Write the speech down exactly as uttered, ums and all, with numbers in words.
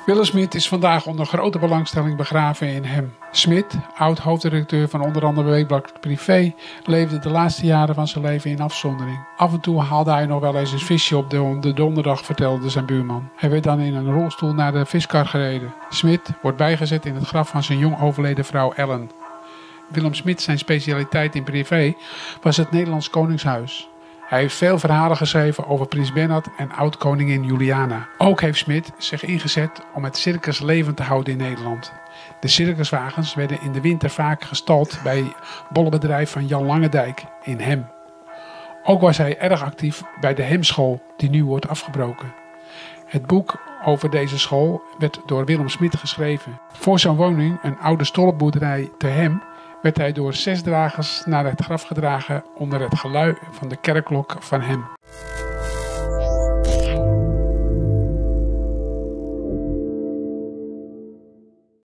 Willem Smit is vandaag onder grote belangstelling begraven in Hem. Smit, oud-hoofdredacteur van onder andere Weekblad Privé, leefde de laatste jaren van zijn leven in afzondering. Af en toe haalde hij nog wel eens een visje op de, de donderdag, vertelde zijn buurman. Hij werd dan in een rolstoel naar de viskar gereden. Smit wordt bijgezet in het graf van zijn jong overleden vrouw Ellen. Willem Smit, zijn specialiteit in privé, was het Nederlands Koningshuis. Hij heeft veel verhalen geschreven over prins Bernhard en oud-koningin Juliana. Ook heeft Smit zich ingezet om het circus levend te houden in Nederland. De circuswagens werden in de winter vaak gestald bij het bollenbedrijf van Jan Langendijk in Hem. Ook was hij erg actief bij de Hemschool, die nu wordt afgebroken. Het boek over deze school werd door Willem Smit geschreven. Voor zijn woning, een oude stolpboerderij te Hem, werd hij door zes dragers naar het graf gedragen onder het gelui van de kerkklok van Hem.